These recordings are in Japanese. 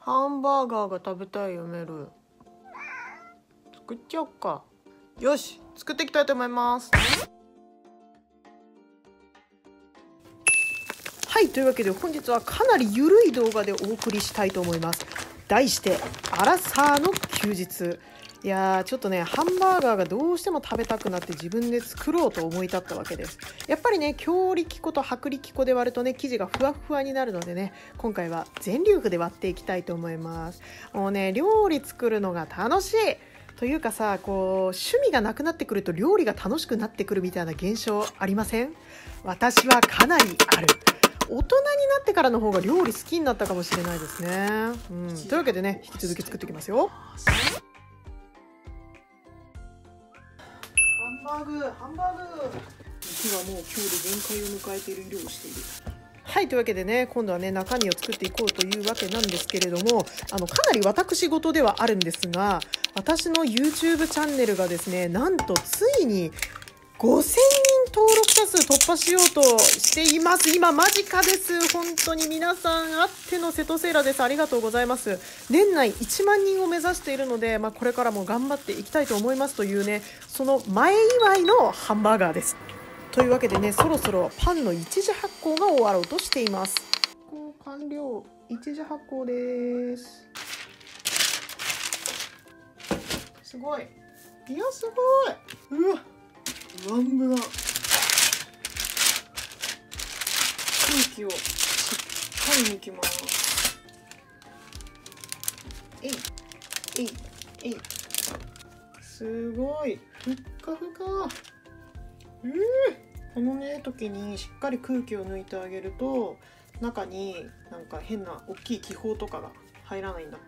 ハンバーガーが食べたいよメル。作っちゃおうか。よし、作っていきたいと思います。はい、というわけで本日はかなりゆるい動画でお送りしたいと思います。題してアラサーの休日。いやー、ちょっとね、ハンバーガーがどうしても食べたくなって自分で作ろうと思い立ったわけです。やっぱりね、強力粉と薄力粉で割るとね、生地がふわふわになるのでね、今回は全粒粉で割っていきたいと思います。もうね、料理作るのが楽しいというかさ、こう趣味がなくなってくると料理が楽しくなってくるみたいな現象ありません？私はかなりある。大人になってからの方が料理好きになったかもしれないですね。というわけでね、引き続き作っていきますよ。ハンバーグ。火はもう今日で限界を迎えている色をしている。はい、というわけでね、今度はね、中身を作っていこうというわけなんですけれども、かなり私事ではあるんですが、私の YouTube チャンネルがですね、なんとついに5000人登録者数突破しようとしています。今間近です。本当に皆さんあっての瀬戸セーラです。ありがとうございます。年内1万人を目指しているので、これからも頑張っていきたいと思いますというね、その前祝いのハンバーガーです。というわけでね、そろそろパンの一次発酵が終わろうとしています。完了。一次発酵です。すごい。いや、すごい。うわ、ブワンブワン。空気をしっかり抜きます。えいえいえい。すごいふっかふか。このね時にしっかり空気を抜いてあげると、中になんか変な大きい気泡とかが入らないんだって。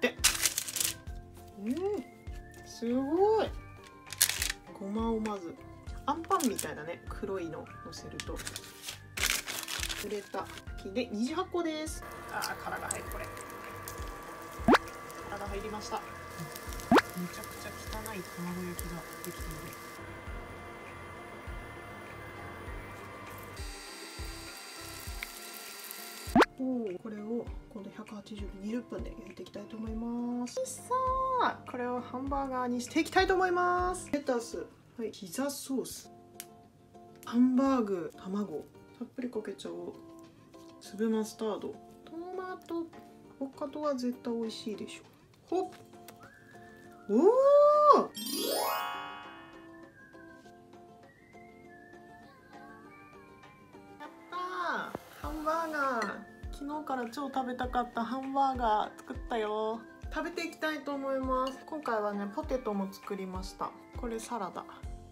すごい。ごまをまずアンパンみたいなね、黒いのをのせると売れた木で二次発酵です。殻が入る。これ殻が入りました。めちゃくちゃ汚い卵焼きができている。これを今度180度20分で焼いていきたいと思います。さあ、これをハンバーガーにしていきたいと思います。レタス、はい、ピザソース、ハンバーグ、卵たっぷりかけちゃおう。粒マスタード、トマト、アボカドは絶対美味しいでしょ。ほっ、おお、やったー。ハンバーガー、昨日から超食べたかったハンバーガー作ったよ。食べていきたいと思います。今回はね、ポテトも作りました。これサラダ。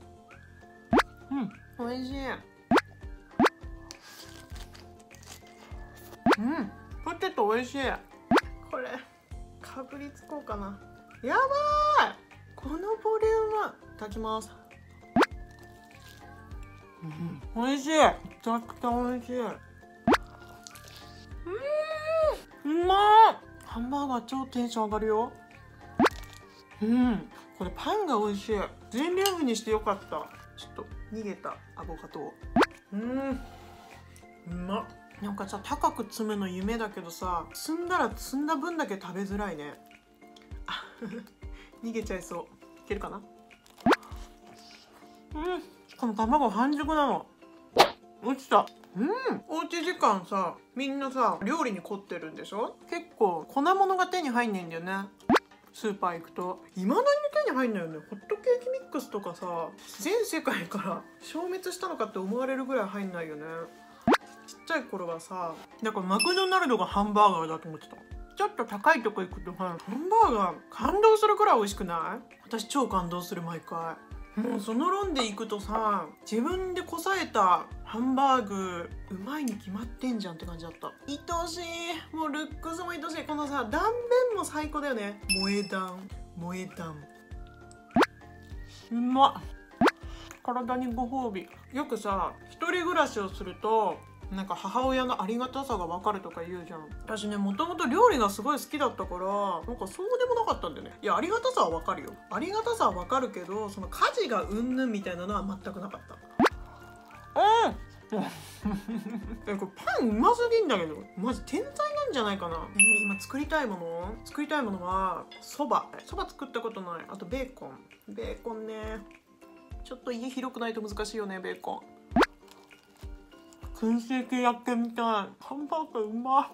美味しい。ポテト美味しい。これかぶりつこうかな。やばい、このボリューム。いただきます。美味しい。めちゃくちゃ美味しい。うまい。ハンバーガー超テンション上がるよ。これパンが美味しい。全粒粉にしてよかった。ちょっと逃げたアボカドを。うまっ。なんかさ、高く積むの夢だけどさ、積んだら積んだ分だけ食べづらいね。逃げちゃいそう。いけるかな。この卵半熟なの。落ちた。おうち時間さ、みんなさ料理に凝ってるんでしょ。結構粉物が手に入んないんだよね。スーパー行くといまだに手に入んないよね。ホットケーキミックスとかさ、全世界から消滅したのかって思われるぐらい入んないよね。ちっちゃい頃はさ、なんかマクドナルドがハンバーガーだと思ってた。ちょっと高いとこ行くとハンバーガー感動するくらい美味しくない？私超感動する、毎回。もうその論でいくとさ、自分でこさえたハンバーグうまいに決まってんじゃんって感じだった。愛おしい。もうルックスも愛しい。このさ断面も最高だよね。萌え断、萌え断。うまっ。体にご褒美。よくさ、一人暮らしをするとなんか母親のありがたさが分かるとか言うじゃん。私ね、もともと料理がすごい好きだったから、なんかそうでもなかったんだよね。いや、ありがたさは分かるよ。ありがたさは分かるけど、その家事がうんぬんみたいなのは全くなかった。 これパンうますぎんだけど、マジ天才なんじゃないかな。今作りたいものはそば作ったことない。あとベーコンね。ちょっと家広くないと難しいよね、ベーコン。燻製系やってみたい。ハンバーグうまっ。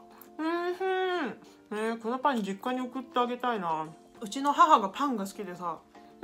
このパン実家に送ってあげたいな。うちの母がパンが好きでさ。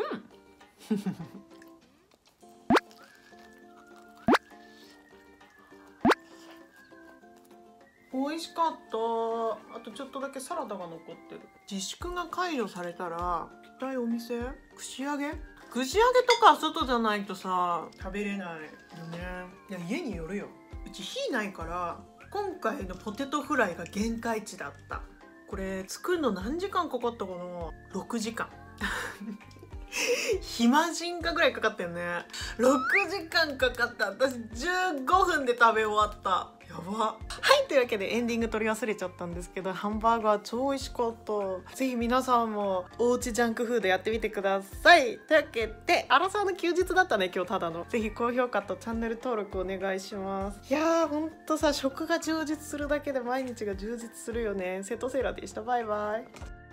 美味しかった。あとちょっとだけサラダが残ってる。自粛が解除されたら行きたいお店、串揚げとか外じゃないとさ食べれないよね。いや家によるよ。うち火ないから今回のポテトフライが限界値だった。これ作るの何時間かかったかな。6時間暇人かぐらいかかったよね。6時間かかった。私15分で食べ終わった。やば。はい、というわけでエンディング撮り忘れちゃったんですけど、ハンバーガー超美味しかった。ぜひ皆さんもおうちジャンクフードやってみてください。というわけでアラサーの休日だったね今日ただの。ぜひ高評価とチャンネル登録お願いします。いやーほんとさ、食が充実するだけで毎日が充実するよね。瀬戸セイラでした。バイバイ。